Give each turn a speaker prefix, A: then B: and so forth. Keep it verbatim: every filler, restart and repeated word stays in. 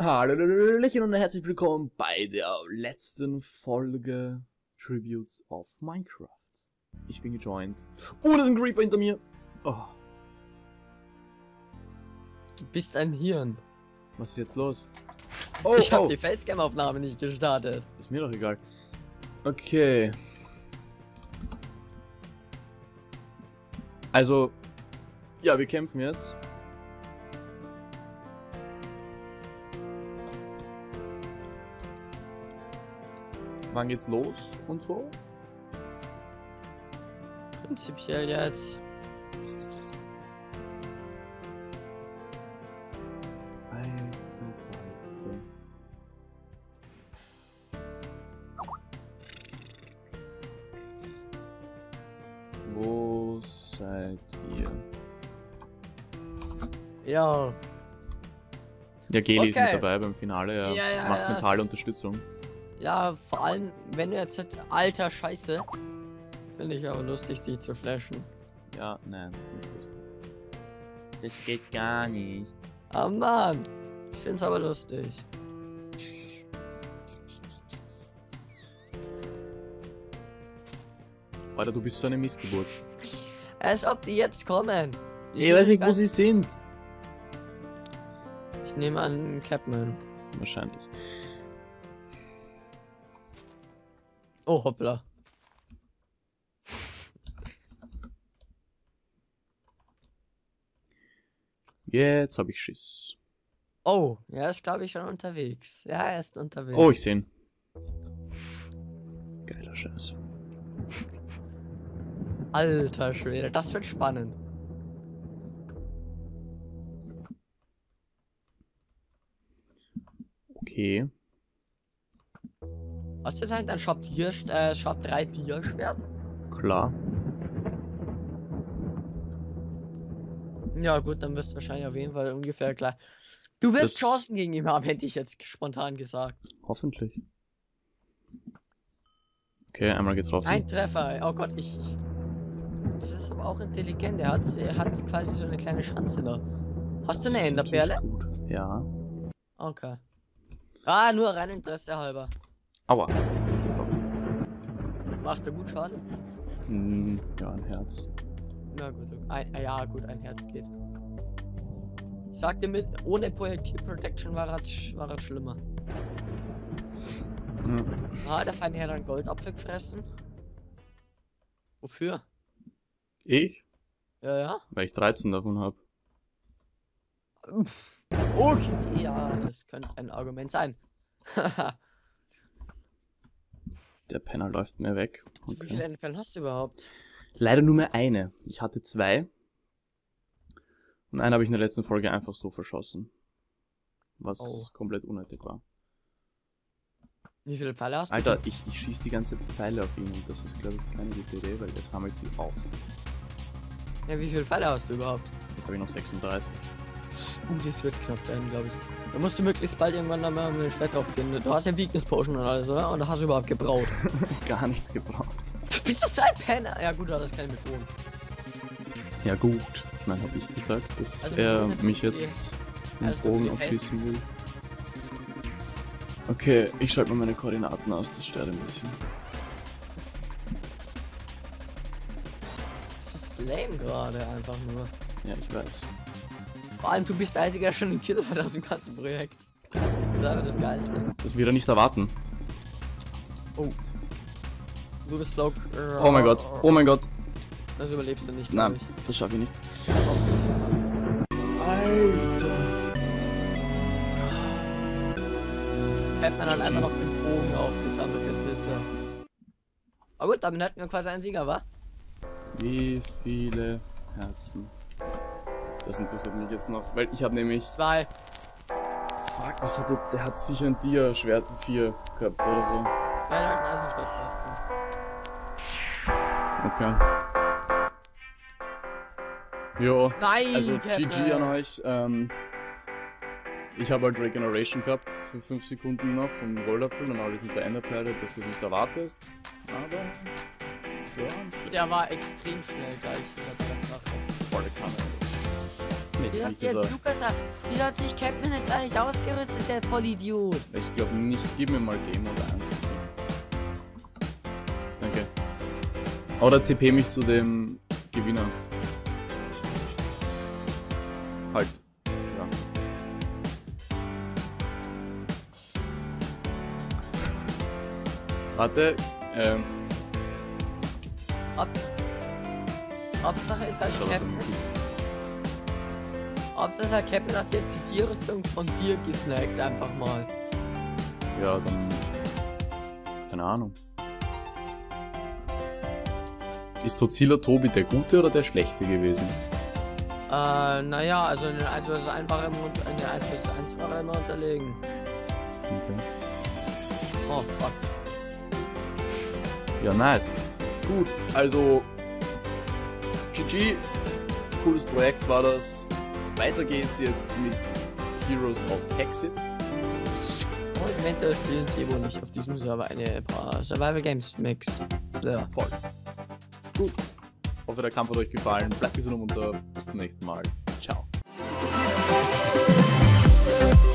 A: Hallöchen und herzlich willkommen bei der letzten Folge Tributes of Minecraft. Ich bin gejoint. Oh, da ist ein Creeper hinter mir. Oh.
B: Du bist ein Hirn.
A: Was ist jetzt los? Oh,
B: ich habe
A: oh.
B: die Facecam-Aufnahme nicht gestartet.
A: Ist mir doch egal. Okay. Also, ja, wir kämpfen jetzt. Wann geht's los und so?
B: Prinzipiell jetzt.
A: Alter Falter. Wo seid ihr?
B: Ja.
A: Ja, Geli ist mit
B: Okay.
A: dabei beim Finale, er
B: Ja, ja,
A: macht
B: ja,
A: mentale
B: es-
A: Unterstützung.
B: Ja, vor allem, wenn du jetzt... Alter, scheiße. Finde ich aber lustig, die zu flashen.
A: Ja, nein, das ist nicht lustig. Das geht gar nicht.
B: Ah, Mann. Ich finde es aber lustig.
A: Alter, du bist so eine Missgeburt.
B: Als ob die jetzt kommen. Die
A: Ich
B: sind
A: weiß nicht, wo
B: ganz-
A: sie sind.
B: Ich nehme an, Capman.
A: Wahrscheinlich.
B: Oh, hoppla.
A: Jetzt habe ich Schiss.
B: Oh, er ist, glaube ich, schon unterwegs. Ja, er ist unterwegs.
A: Oh, ich sehe ihn. Geiler Scheiß.
B: Alter Schwede, das wird spannend.
A: Okay.
B: Was ist eigentlich ein Shop Tier, äh, Shop drei Tierschwert?
A: Klar.
B: Ja gut, dann wirst du wahrscheinlich auf jeden Fall ungefähr gleich. Du wirst
A: Das-
B: Chancen gegen ihn haben, hätte ich jetzt spontan gesagt.
A: Hoffentlich. Okay, einmal getroffen.
B: Ein Treffer, oh Gott, ich... ich das ist aber auch intelligent, er hat, er hat quasi so eine kleine Chance da. Hast du
A: Das
B: eine
A: ist
B: Enderperle?
A: natürlich gut. Ja.
B: Okay. Ah, nur rein Interesse halber.
A: Aua. Getroffen.
B: Macht er gut Schaden?
A: Hm, ja, ein Herz.
B: Na gut, ein, ja gut, ein Herz geht. Ich sagte mit, ohne Projektil Protection war es war es schlimmer.
A: Hm.
B: Ah, der Feind hat einen Goldapfel gefressen. Wofür?
A: Ich?
B: Ja, ja.
A: Weil ich dreizehn davon habe.
B: Okay, ja, das könnte ein Argument sein.
A: Der Penner läuft mir weg.
B: Wie
A: Okay.
B: viele Enderperlen hast du überhaupt?
A: Leider nur mehr eine. Ich hatte zwei. Und eine habe ich in der letzten Folge einfach so verschossen. Was
B: Oh.
A: komplett unnötig war.
B: Wie viele Pfeile hast du?
A: Alter, ich, ich schieße die ganze Zeit Pfeile auf ihn und das ist, glaube ich, keine gute Idee, weil der sammelt sie auf.
B: Ja, wie viele Pfeile hast du überhaupt?
A: Jetzt habe ich noch sechsunddreißig.
B: Uh, das wird knapp werden, glaube ich. Da musst du möglichst bald irgendwann dann mal mit dem Schwert aufgehen. Du hast ja Weakness Potion und alles, oder? Und da hast du überhaupt gebraut.
A: Gar nichts gebraucht.
B: Bist du so ein Penner? Ja gut, das kann ich mit Bogen.
A: Ja gut. Ich meine, habe ich gesagt, dass
B: Also,
A: er
B: mit
A: mich
B: Bogen
A: jetzt
B: Ja,
A: mit
B: das wird
A: Bogen
B: die
A: abschießen will. Okay, ich schalte mal meine Koordinaten aus, das stört ein bisschen.
B: Das ist lame gerade einfach nur.
A: Ja, ich weiß.
B: Vor allem, du bist der Einzige, der schon einen Kill hat aus dem ganzen Projekt. Das ist einfach das Geilste.
A: Das wird er nicht erwarten.
B: Oh. Du bist low.
A: Oh mein Gott, oh mein Gott.
B: Das überlebst du nicht,
A: Nein,
B: glaub ich.
A: das schaffe ich nicht. Alter.
B: Batman hat einfach noch den Bogen aufgesammelt, der Pisser. Aber gut, damit hatten wir quasi einen Sieger, wa?
A: Wie viele Herzen? Das interessiert mich jetzt noch, weil ich habe nämlich...
B: Zwei.
A: Fuck, was hat der? Der hat sicher ein Dia-Schwert vier gehabt oder so.
B: Ja, der hat ein Eisenschwert gehabt.
A: Okay. Jo,
B: Nein!
A: also G G an
B: Batman.
A: euch. Ähm, ich habe halt Regeneration gehabt für fünf Sekunden noch vom Rollapfel, dann habe ich mit der Enderperle, dass du es nicht erwartest. Aber, ja,
B: Der war extrem schnell gleich. Das Sache.
A: volle Kanne. Mit glaube
B: Wie hat
A: nicht,
B: sich
A: dass
B: jetzt
A: er...
B: Lukas ab? Wie hat sich Captain jetzt eigentlich ausgerüstet, der Vollidiot?
A: Ich glaube nicht. Gib mir mal Game Mode eins. Danke. Oder T P mich zu dem Gewinner. Halt. Ja. Warte. Ähm.
B: Haupt Hauptsache ist halt
A: Schau, was er
B: Captain.
A: macht.
B: Hauptsache ist halt Captain hat jetzt die Tierrüstung von dir gesnackt, einfach mal.
A: Ja, dann. Keine Ahnung. Ist Tozilla Tobi der Gute oder der Schlechte gewesen?
B: Äh, naja, also in den eins versus eins war er immer, unter- in den eins versus eins war er immer unterlegen.
A: Okay.
B: Oh, fuck.
A: Ja, nice. Gut, also G G, cooles Projekt war das. Weiter geht's jetzt mit Heroes of Hexit.
B: Und eventuell spielen sie wohl nicht auf diesem Server eine paar Survival Games Mix. Ja.
A: Voll. Gut. Hoffe, der Kampf hat euch gefallen. Bleibt gesund und munter. Bis zum nächsten Mal. Ciao.